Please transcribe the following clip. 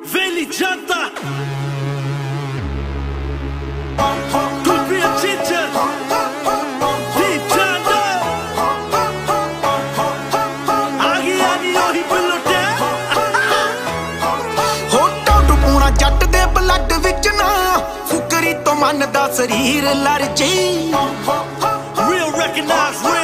ਵੇਲੀ ਜਾਂਦਾ ਤੂੰ ਵੀ ਚੀਚਰ ਦੀ ਜਾਂਦਾ ਆ ਗਿਆ ਨੀ ਉਹੀ ਬਲੁੱਟੇ ਹੋਟਾਂ ਡੁਬੋਣਾ ਜੱਟ ਦੇ ਬਲੱਡ ਵਿੱਚ ਨਾ ਫੁਕਰੀ ਤੋਂ ਮਨ ਦਾ ਸਰੀਰ ਲੜ ਜੇ real recognize